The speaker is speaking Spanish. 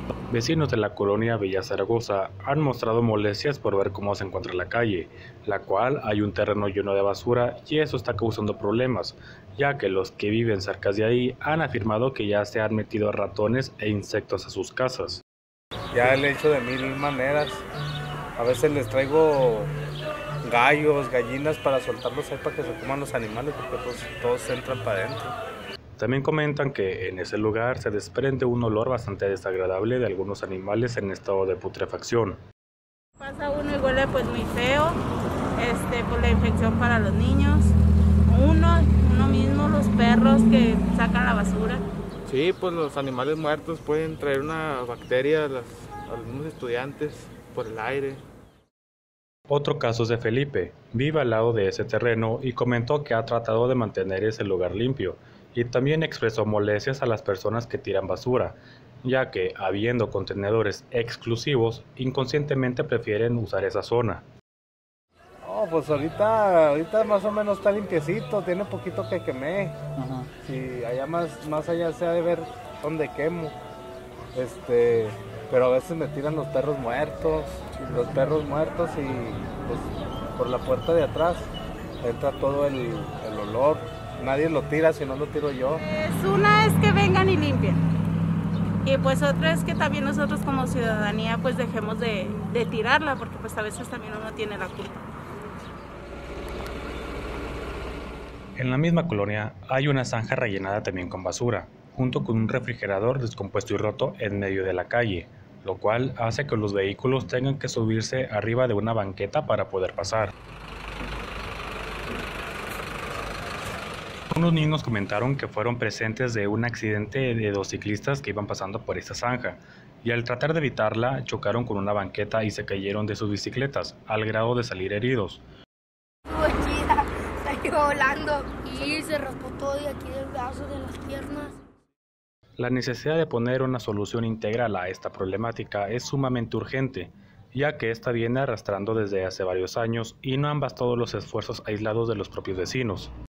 Vecinos de la colonia Villa Zaragoza han mostrado molestias por ver cómo se encuentra la calle, la cual hay un terreno lleno de basura y eso está causando problemas, ya que los que viven cerca de ahí han afirmado que ya se han metido ratones e insectos a sus casas. Ya le he hecho de mil maneras. A veces les traigo gallos, gallinas para soltarlos ahí para que se coman los animales, porque pues todos entran para adentro. También comentan que en ese lugar se desprende un olor bastante desagradable de algunos animales en estado de putrefacción. Pasa uno y huele pues muy feo, por la infección para los niños, uno mismo, los perros que sacan la basura. Sí, pues los animales muertos pueden traer una bacteria a los mismos estudiantes por el aire. Otro caso es de Felipe, vive al lado de ese terreno y comentó que ha tratado de mantener ese lugar limpio y también expresó molestias a las personas que tiran basura, ya que, habiendo contenedores exclusivos, inconscientemente prefieren usar esa zona. Oh, pues ahorita más o menos está limpiecito, tiene poquito que quemé. Si allá más allá se ha de ver dónde quemo. Pero a veces me tiran los perros muertos y pues por la puerta de atrás entra todo el olor. Nadie lo tira, si no lo tiro yo. Una es que vengan y limpien. Y pues otra es que también nosotros como ciudadanía pues dejemos de tirarla, porque pues a veces también uno tiene la culpa. En la misma colonia hay una zanja rellenada también con basura, junto con un refrigerador descompuesto y roto en medio de la calle, lo cual hace que los vehículos tengan que subirse arriba de una banqueta para poder pasar. Unos niños comentaron que fueron presentes de un accidente de dos ciclistas que iban pasando por esta zanja, y al tratar de evitarla chocaron con una banqueta y se cayeron de sus bicicletas, al grado de salir heridos. Estuvo chida, salió volando y se raspó todo y aquí del brazo, de las piernas. La necesidad de poner una solución integral a esta problemática es sumamente urgente, ya que esta viene arrastrando desde hace varios años y no han bastado los esfuerzos aislados de los propios vecinos.